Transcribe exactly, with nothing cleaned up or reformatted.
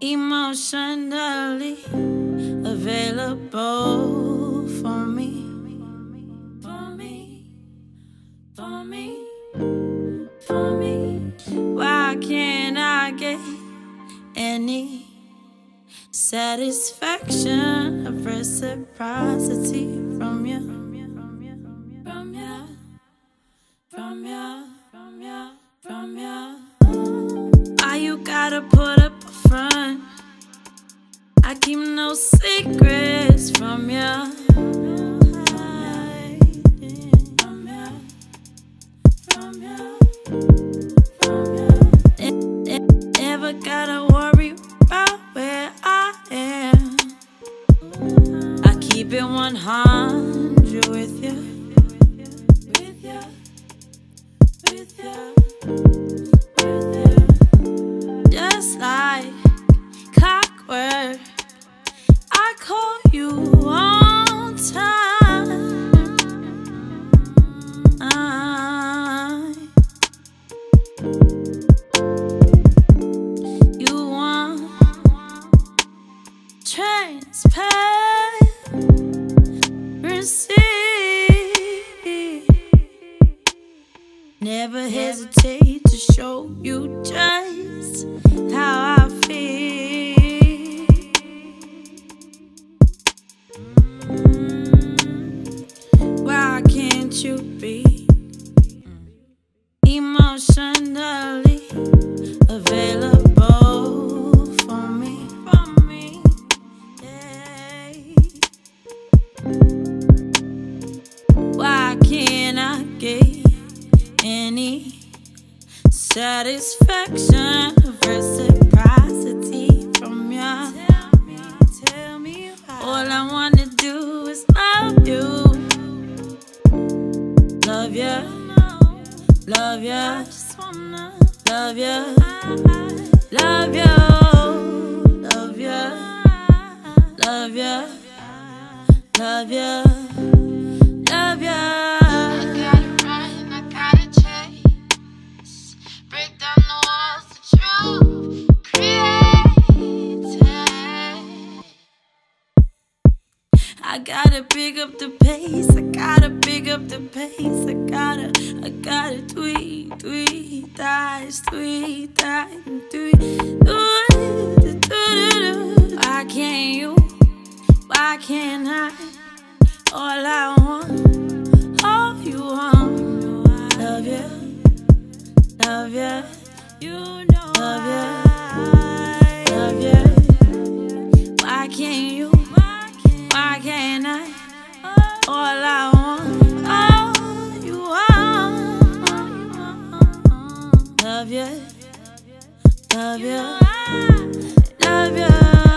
emotionally available for me, for me, for me, for me. Why can't I get any satisfaction of reciprocity from you, from you, from you, from you, from you, from you? Why you gotta put up a front? I keep no secrets from you. From you, from you, from you. Never gotta worry about where I am. I keep it one hundred with you, with you, with you, with you. Just like clockwork, I call you on time. You want transparency. Never hesitate to show you just how I feel. Why can't you be emotionally available for me, for me? Yeah. Why can't I get any satisfaction of reciprocity from you? Tell me, tell me why. All I wanna do is love you, love you, love you, just wanna love you, love you, love you, love you, love you, love you. I gotta pick up the pace, I gotta pick up the pace, I gotta, I gotta tweet, tweet, thighs, tweet, thighs, tweet, tweet. Why can't you, why can't I? All I want, all you want, love you, love you, you know, love you, love you. Why can't you? Why can't I? All I want, all you want, love you, love you, love you.